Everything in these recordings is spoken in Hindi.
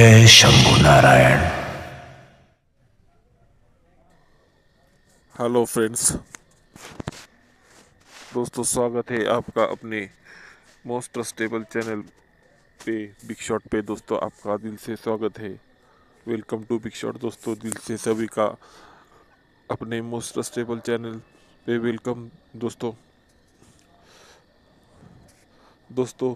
जय शंभु नारायण। हेलो फ्रेंड्स, दोस्तों स्वागत है आपका अपने मोस्ट ट्रस्टेबल चैनल पे बिग शॉट पे। दोस्तों आपका दिल से स्वागत है। Welcome to big shot. दोस्तों दिल से सभी का अपने मोस्ट ट्रस्टेबल चैनल पे वेलकम। दोस्तों दोस्तों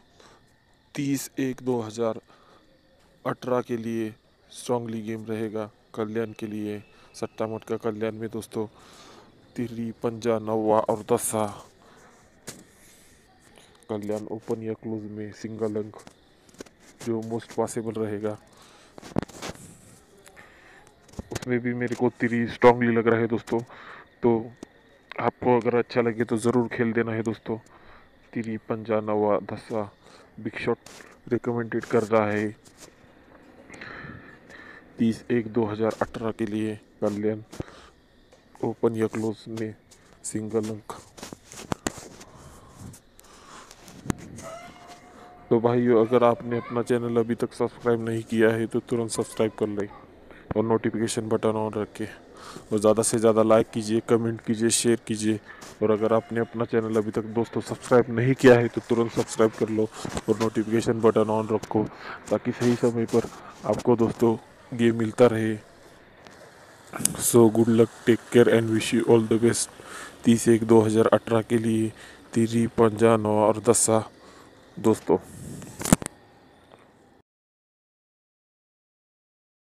30/1/2018 के लिए स्ट्रांगली गेम रहेगा कल्याण के लिए। सट्टा मटका कल्याण में दोस्तों तिरी पंजा नौवा और दसा कल्याण ओपन या क्लोज में सिंगल अंक जो मोस्ट पॉसिबल रहेगा उसमें भी मेरे को तिरी स्ट्रांगली लग रहा है दोस्तों। तो आपको अगर अच्छा लगे तो ज़रूर खेल देना है दोस्तों। तिरी पंजा नवा दसा बिग शॉट रिकमेंडेड कर रहा है 30/1/2018 के लिए कल्याण ओपन या क्लोज में सिंगल अंक। तो भाइयों, अगर आपने अपना चैनल अभी तक सब्सक्राइब नहीं किया है तो तुरंत सब्सक्राइब कर लें और नोटिफिकेशन बटन ऑन रखें और ज़्यादा से ज़्यादा लाइक कीजिए, कमेंट कीजिए, शेयर कीजिए। और अगर आपने अपना चैनल अभी तक दोस्तों सब्सक्राइब नहीं किया है तो तुरंत सब्सक्राइब कर लो और नोटिफिकेशन बटन ऑन रखो ताकि सही समय पर आपको दोस्तों गेम मिलता रहे। So good luck, take care and wish you all the best. 30/1/2018 के लिए तिरी पंजा नौ और दसा दोस्तों।